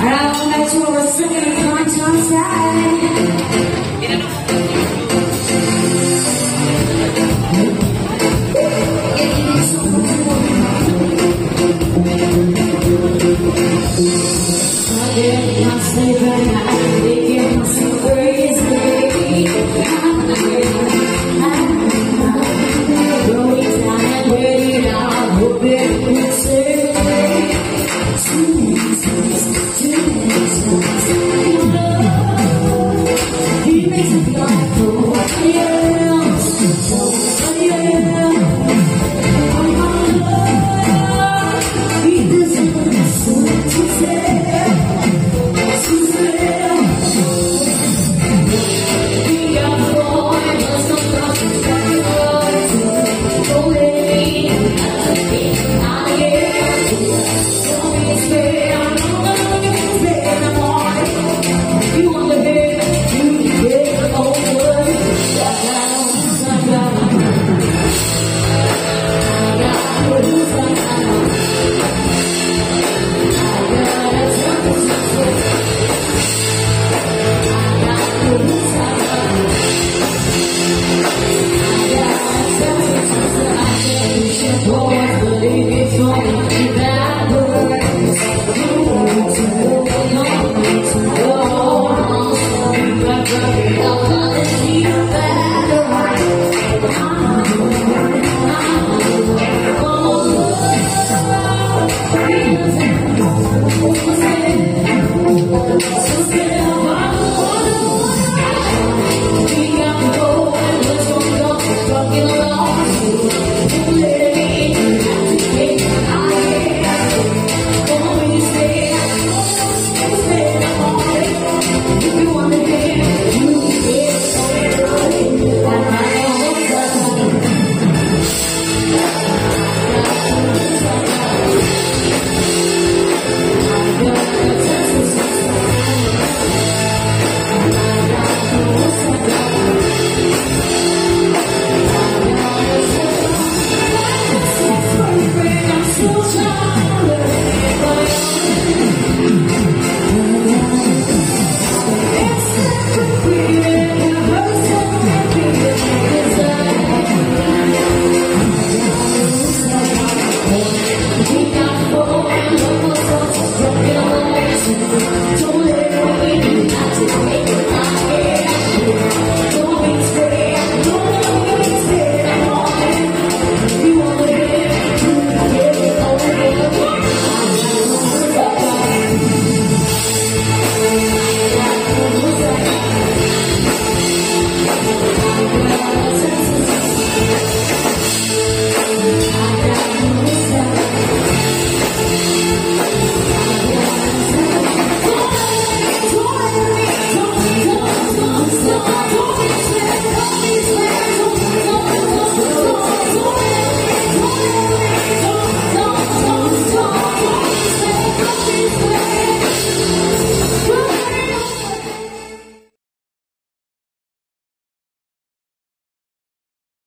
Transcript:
Around that you were singing a punch on side. I'm sleeping, I'm making myself crazy. Going down and waiting, I'm hoping we'll say he makes me feel like who I am, who I am. He doesn't want to say. So